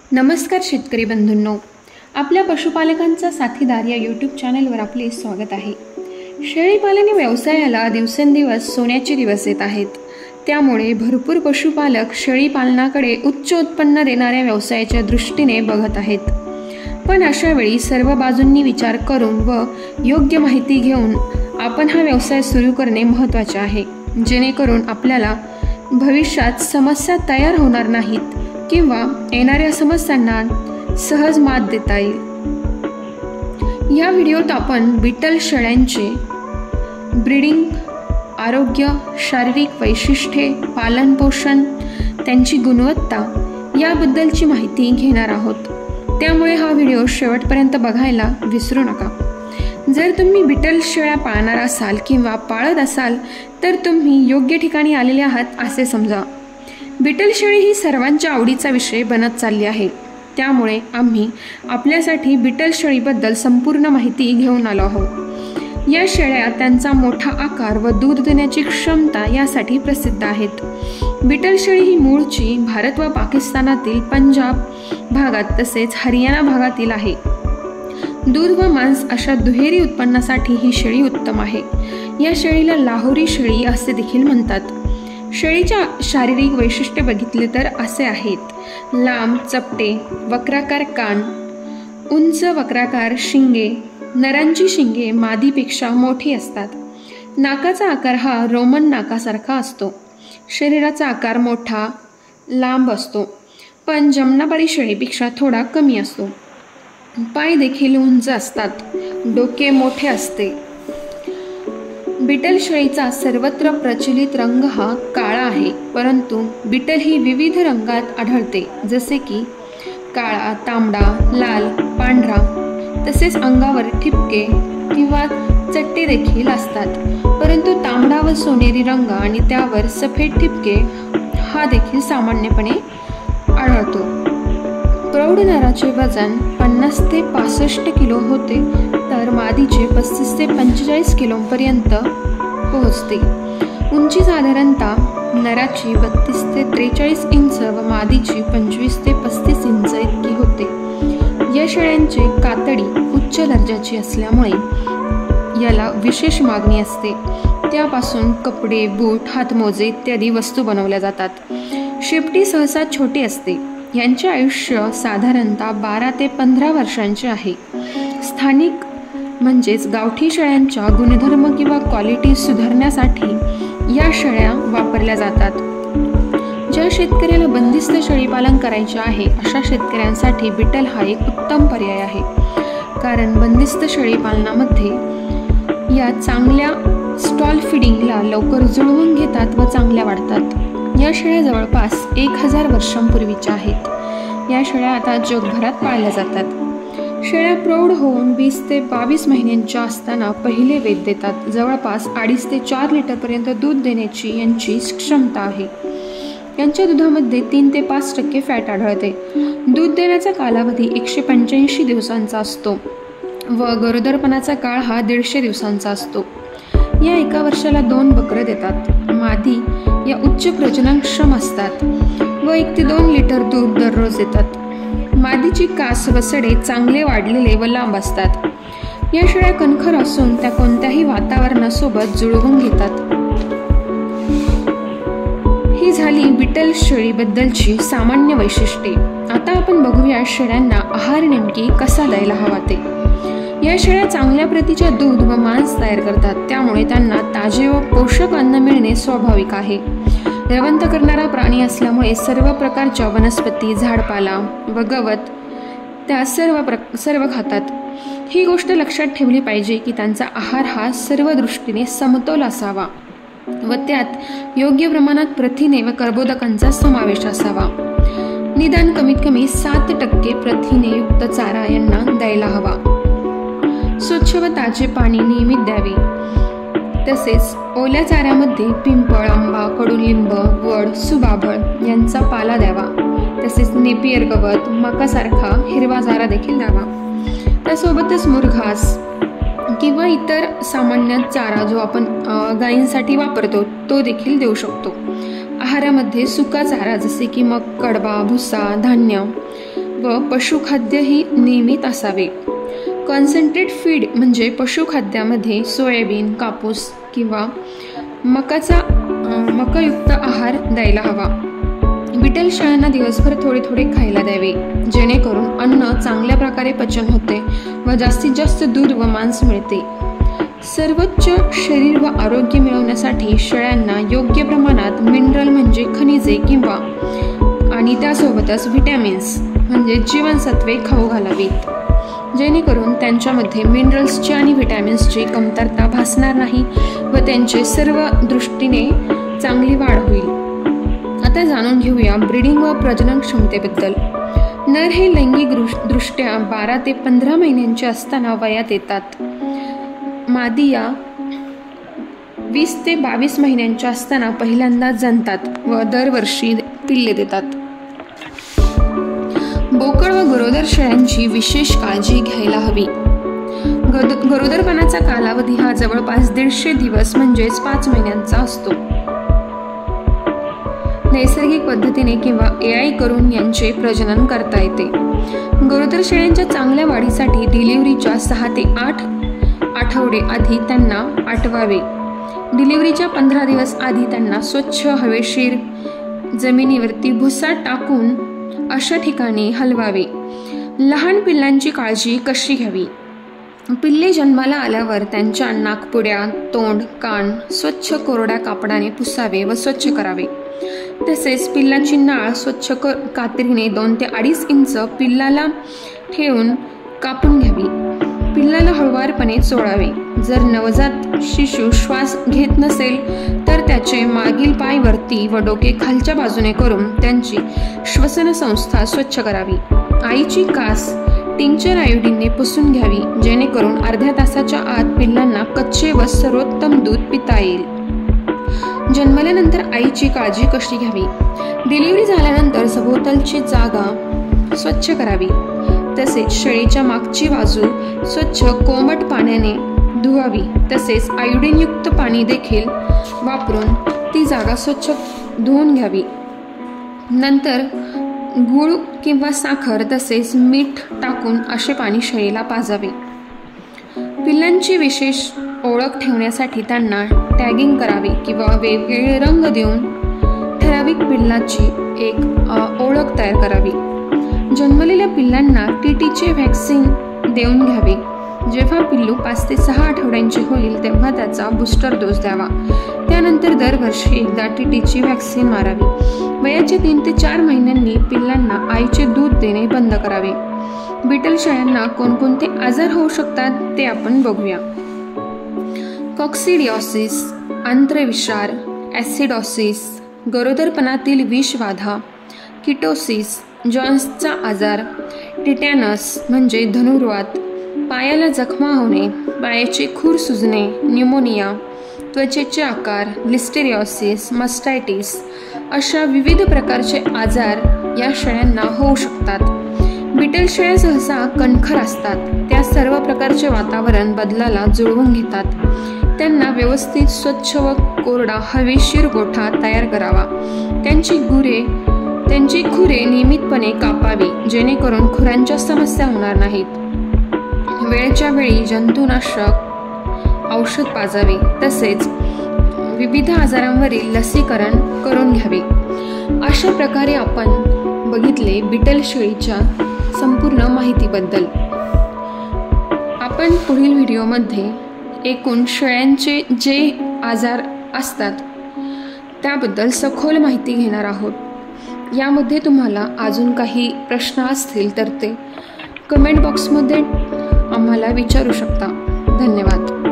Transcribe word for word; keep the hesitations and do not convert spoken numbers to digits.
नमस्कार शेतकरी बंधूंनो, आपल्या पशुपालकांचा साथीदार या यूट्यूब चॅनलवर आपले स्वागत आहे. शेळीपालन व्यवसायाला दिवसेंदिवस सोन्याचे दिवस येत आहेत. त्यामुळे भरपूर पशुपालक शेळीपालनाकडे उच्च उत्पन्न देणाऱ्या व्यवसायाच्या दृष्टीने बघत आहेत. पण अशा वेळी सर्व बाजूंनी विचार करून व योग्य माहिती घेऊन आपण हा व्यवसाय सुरू करणे महत्त्वाचे आहे, जेणेकरून आपल्याला भविष्यात समस्या तयार होणार नाहीत किंवा येणाऱ्या समस्यांना सहज मात देता येईल. या व्हिडिओत आपण बीटल शेळ्यांचे ब्रीडिंग, आरोग्य, शारीरिक वैशिष्ट्ये, पालनपोषण, त्यांची गुणवत्ता याबद्दलची माहिती घेणार आहोत. त्यामुळे हा व्हिडिओ शेवटपर्यंत बघायला विसरू नका. जर तुम्ही बीटल शेळ्या पाळणार असाल किंवा पाळत असाल तर तुम्ही योग्य ठिकाणी आलेले आहात असे समजा. बीटल शेळी ही सर्वांच्या आवडीचा विषय बनत चालली आहे. त्यामुळे आम्ही आपल्यासाठी बीटल शेळीबद्दल संपूर्ण माहिती घेऊन आलो आहोत. या शेळ्या त्यांचा मोठा आकार व दूध देण्याची क्षमता यासाठी प्रसिद्ध आहेत. बीटल शेळी ही मूळची भारत व पाकिस्तानातील पंजाब भागात तसेच हरियाणा भागातील आहे. दूध व मांस अशा दुहेरी उत्पन्नासाठी ही शेळी उत्तम आहे. या शेळीला लाहोरी शेळी असे देखील म्हणतात. शेळीच्या शारीरिक वैशिष्ट्ये बघितले तर असे आहेत: लांब चपटे, वक्राकार कान, उंच वक्राकार शिंगे. नरांची शिंगे मादीपेक्षा मोठी असतात. नाकाचा आकार हा रोमन नाकासारखा असतो. शरीराचा आकार मोठा लांब असतो, पण जमनापारी शेळीपेक्षा थोडा कमी असतो. पाय देखील उंच असतात. डोके मोठे असते. बीटल शेळीचा सर्वत्र प्रचलित रंग हा काळा आहे, परंतु बीटल ही विविध रंगात आढळते, जसे की काळा, तांबडा, लाल, पांढरा. तसेच अंगावर ठिपके किंवा चट्टे देखील असतात, परंतु तांबडा व सोनेरी रंग आणि त्यावर सफेद ठिपके हा देखील सामान्यपणे आढळतो. प्रौढ नराचे वजन पन्नास ते पासष्ट किलो होते, तर मादीचे पस्तीस ते पंचेचाळीस किलोपर्यंत पोहोचते. उंची साधारणतः नराची बत्तीस ते त्रेचाळीस इंच व मादीची पंचवीस ते पस्तीस इंच इतकी होते. या शेळ्यांची कातडी उच्च दर्जाची असल्यामुळे याला विशेष मागणी असते. त्यापासून कपडे, बूट, हातमोजे इत्यादी वस्तू बनवल्या जातात. शेपटी सहसा छोटी असते. यांचे आयुष्य साधारणतः बारा ते पंधरा वर्षांचे आहे. स्थानिक म्हणजेच गावठी शेळ्यांच्या गुणधर्म किंवा क्वालिटी सुधारण्यासाठी या शेळ्या वापरल्या जातात. ज्या शेतकऱ्याला बंदिस्त शेळीपालन करायचे आहे अशा शेतकऱ्यांसाठी बीटल हा एक उत्तम पर्याय आहे. कारण बंदिस्त शेळीपालनामध्ये या चांगल्या स्टॉल फिडिंगला लवकर जुळवून घेतात व चांगल्या वाढतात. या शेळ्या जवळपास एक हजार वर्षांपूर्वीच्या आहेत. या शेळ्या आता जगभरात पाळल्या जातात. शेळ्या प्रौढ होऊन वीस ते बावीस महिन्यांच्या असताना पहिले वेद देतात. जवळपास अडीच ते चार लिटरपर्यंत दूध देण्याची यांची क्षमता आहे. यांच्या दुधामध्ये तीन ते पाच टक्के फॅट आढळते. दूध देण्याचा कालावधी एकशे पंच्याऐंशी दिवसांचा असतो व गरोदरपणाचा काळ हा दीडशे दिवसांचा असतो. या एका वर्षाला दोन बकरं देतात. मादी या उच्च प्रजननक्षम असतात व एक ते दोन लिटर दूध दररोज देतात. मादीची कास व सडे चांगले वाढलेले व लांब असतात. या शेळ्या कणखर असून त्या कोणत्याही वातावरणासोबत जुळवून घेतात. ही झाली बीटल शेळीबद्दलची सामान्य वैशिष्ट्ये. आता आपण बघूया शेळ्यांना आहार नेमकी कसा द्यायला हवा ते. या शेळ्या चांगल्या प्रतीच्या दूध व मांस तयार करतात, त्यामुळे त्यांना ताजे व पोषक अन्न मिळणे स्वाभाविक आहे. रवंथ करणारा प्राणी असल्यामुळे सर्व प्रकारच्या वनस्पती, झाडपाला व गवत त्या सर्व प्र सर्व खातात. ही गोष्ट लक्षात ठेवली पाहिजे की त्यांचा आहार हा सर्व दृष्टीने समतोल असावा व त्यात योग्य प्रमाणात प्रथिने व कर्बोदकांचा समावेश असावा. निदान कमीत कमी सात टक्के प्रथिनेयुक्त चारा यांना द्यायला हवा. स्वच्छ व ताजे पाणी नियमित द्यावे. तसेच ओल्या चाऱ्यामध्ये पिंपळ, आंबा, कडुलिंब, वड, सुबाबळ यांचा पाला द्यावा. तसेच नेपियर गवत, मकासारखा हिरवा चारा देखील द्यावा. त्यासोबतच मुरघास किंवा इतर सामान्य चारा जो आपण गायींसाठी वापरतो तो देखील देऊ शकतो. आहारामध्ये सुका चारा जसे की मग कडबा, भुसा, धान्य व पशुखाद्यही नियमित असावे. कॉन्सन्ट्रेट फीड म्हणजे पशुखाद्यामध्ये सोयाबीन, कापूस किंवा मकाचा मकायुक्त आहार द्यायला हवा. बिटल शेळ्यांना दिवसभर थोडे थोडे खायला द्यावे, जेणेकरून अन्न चांगल्या प्रकारे पचन होते व जास्तीत जास्त दूध व मांस मिळते. सर्वोच्च शरीर व आरोग्य मिळवण्यासाठी शेळ्यांना योग्य प्रमाणात मिनरल म्हणजे खनिजे किंवा आणि त्यासोबतच व्हिटॅमिन्स म्हणजे जीवनसत्वे खाऊ घालावीत, जेणेकरून त्यांच्यामध्ये मिनरल्सची आणि व्हिटॅमिन्सची कमतरता भासणार नाही व त्यांचे सर्व दृष्टीने चांगली वाढ होईल. आता जाणून घेऊया ब्रीडिंग व प्रजनन क्षमतेबद्दल. नर हे लैंगिक दृष्ट्या बारा ते पंधरा महिन्यांचे असताना वयात येतात. मादी या वीस ते बावीस महिन्यांच्या असताना पहिल्यांदा जणतात व दरवर्षी पिल्ले देतात. बोकड व गरोदर शेळ्यांची विशेष काळजी घ्यायला हवी. गरोदरपणाचा कालावधी हा जवळपास दीडशे दिवस म्हणजेच पाच महिन्यांचा असतो. नैसर्गिक पद्धतीने किंवा ए आय करून यांचे प्रजनन करता येते. गरोदर शेळ्यांच्या चांगल्या वाढीसाठी डिलिव्हरीच्या सहा ते आठ आठवडे आधी त्यांना आटवावे. डिलिव्हरीच्या पंधरा दिवस आधी त्यांना स्वच्छ हवेशीर जमिनीवरती भुसा टाकून अशा ठिकाणी हलवावे. लहान पिल्लांची काळजी कशी घ्यावी. पिल्ले जन्माला आल्यावर त्यांच्या नाकपुड्या, तोंड, कान स्वच्छ कोरड्या कापडाने पुसावे व स्वच्छ करावे. तसेच पिल्लाची नाळ स्वच्छ कात्रीने दोन ते अडीच इंच पिल्लाला ठेवून कापून घ्यावी. पिल्लाला हळुवारपणे चोळावे. जर नवजात शिशु श्वास घेत नसेल तर त्याचे मागील पाय वरती व डोके खालच्या बाजूने करून त्यांची श्वसन संस्था स्वच्छ करावी. आईची कास टिंक्चर आयोडीनने पुसून घ्यावी, जेणेकरून अर्ध्या तासाच्या आत पिल्लांना कच्चे व सर्वोत्तम दूध पिता येईल. जन्मल्यानंतर आईची काळजी कशी घ्यावी. डिलिव्हरी झाल्यानंतर सभोवतालची जागा स्वच्छ करावी. तसेच शेळीच्या मागची बाजू स्वच्छ कोमट पाण्याने धुवावी. तसेच आयोडीनयुक्त पाणी देखील वापरून ती जागा स्वच्छ धुवून घ्यावी. नंतर गूळ किंवा साखर तसेच मीठ टाकून असे पाणी शेळीला पाजावे. पिल्लांची विशेष ओळख ठेवण्यासाठी त्यांना टॅगिंग करावी किंवा वेगवेगळे रंग देऊन ठराविक पिल्लाची एक ओळख तयार करावी. जन्मलेल्या पिल्लांना टी टीचे व्हॅक्सिन देऊन घ्यावे. जेव्हा पिल्लू पाच ते सहा आठवड्यांचे होईल तेव्हा त्याचा बूस्टर डोस द्यावा. त्यानंतर दरवर्षी एकदा टी टीची व्हॅक्सिन मारावी. वयाच्या तीन ते चार महिन्यांनी पिल्लांना आईचे दूध देणे बंद करावे. बिटल शेळ्यांना कोणकोणते आजार होऊ शकतात ते आपण बघूया. कॉक्सिडिओसिस, आंत्रविषार, ॲसिडॉसिस, गरोदरपणातील विषबाधा, किटोसिस, जॉन्सचा आजार, टिटॅनस म्हणजे धनुर्वात, पायाला जखमा होणे, पायाचे खूर सुजणे, न्यूमोनिया, त्वचेचे आकार, लिस्टेरिओसिस, मस्टायटिस अशा विविध प्रकारचे आजार या शेळ्यांना होऊ शकतात. बिटल शेळ्या सहसा कणखर असतात. त्या सर्व प्रकारचे वातावरण बदलाला जुळवून घेतात. त्यांना व्यवस्थित स्वच्छ व कोरडा हवेशीर गोठा तयार करावा. त्यांची गुरे त्यांची खुरे नियमितपणे कापावी, जेणेकरून खुरांच्या समस्या होणार नाहीत. वेळच्या वेळी जंतुनाशक औषध पाजावे. तसेच विविध आजारांवरील लसीकरण करून घ्यावे. अशा प्रकारे आपण बघितले बिटल शेळीच्या संपूर्ण माहितीबद्दल. आपण पुढील व्हिडिओमध्ये एकूण शेळ्यांचे जे आजार असतात त्याबद्दल सखोल माहिती घेणार आहोत. यामध्ये तुम्हाला अजून काही प्रश्न असतील तर ते कमेंट बॉक्समध्ये आम्हाला विचारू शकता. धन्यवाद.